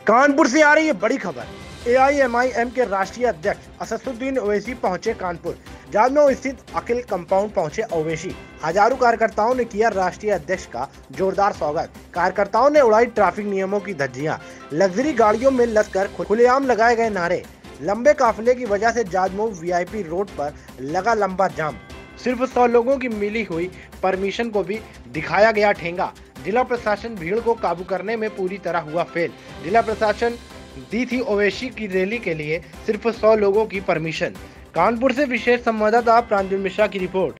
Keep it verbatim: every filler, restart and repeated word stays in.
कानपुर से आ रही है बड़ी खबर। ए आई एम आई एम के राष्ट्रीय अध्यक्ष असदुद्दीन ओवैसी पहुंचे कानपुर। जालमऊ स्थित अखिल कंपाउंड पहुंचे ओवैसी। हजारों कार्यकर्ताओं ने किया राष्ट्रीय अध्यक्ष का जोरदार स्वागत। कार्यकर्ताओं ने उड़ाई ट्रैफिक नियमों की धज्जियां। लग्जरी गाड़ियों में लदकर खुलेआम लगाए गए नारे। लंबे काफिले की वजह से Jajmau V I P road पर लगा लंबा जाम। सिर्फ सौ लोगों की मिली हुई परमिशन को भी दिखाया गया ठेंगा। जिला प्रशासन भीड़ को काबू करने में पूरी तरह हुआ फेल। जिला प्रशासन दी थी ओवैसी की रैली के लिए सिर्फ सौ लोगों की परमिशन। कानपुर से विशेष संवाददाता प्रांजल मिश्रा की रिपोर्ट।